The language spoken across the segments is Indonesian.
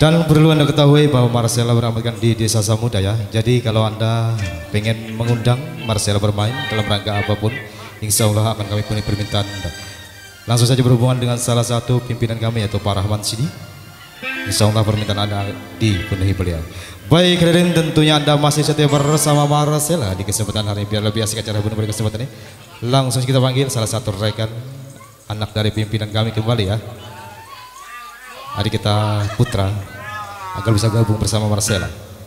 Dan perlu Anda ketahui bahwa Marcella beramalkan di Desa Samudra ya. Jadi kalau Anda pengen mengundang Marcella bermain dalam rangka apapun, insya Allah akan kami penuhi permintaan Anda. Langsung saja berhubungan dengan salah satu pimpinan kami yaitu Pak Rahman Sidi. Insya Allah permintaan Anda dipenuhi beliau. Baik hadirin, tentunya Anda masih setia bersama Marcella di kesempatan hari ini. Biar lebih asik acara pada kesempatan ini, langsung kita panggil salah satu rekan anak dari pimpinan kami kembali ya. Adik kita Putra agar bisa gabung bersama Marcella.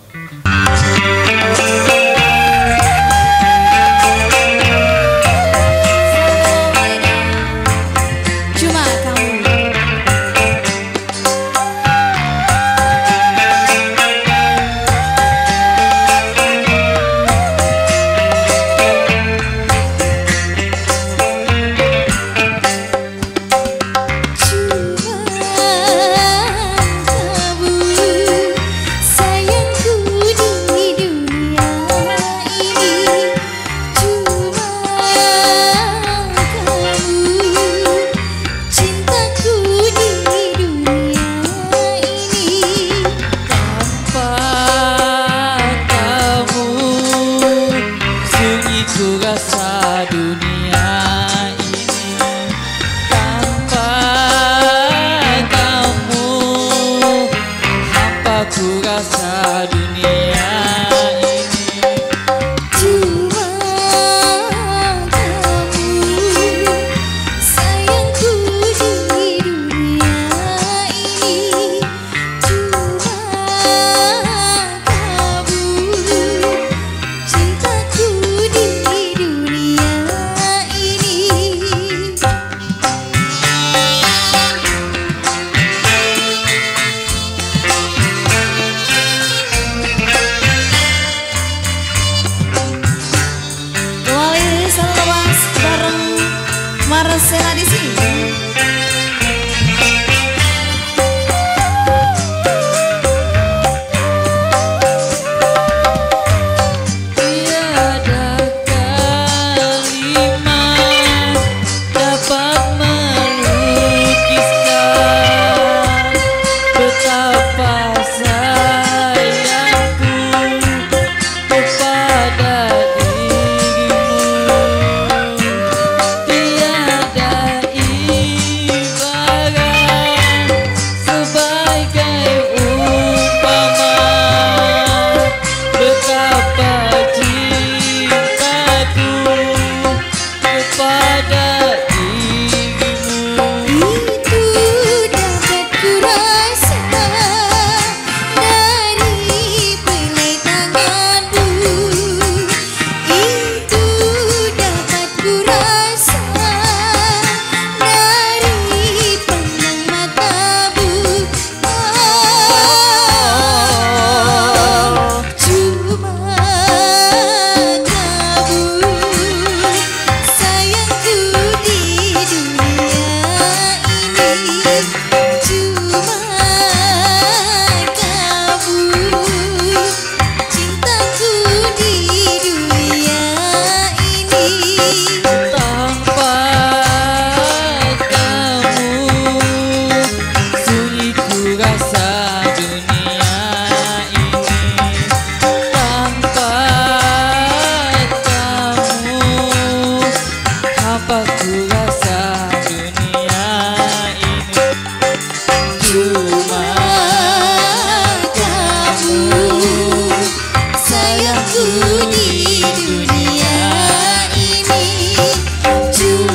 Marcella di sini.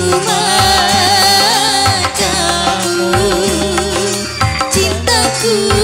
Cintaku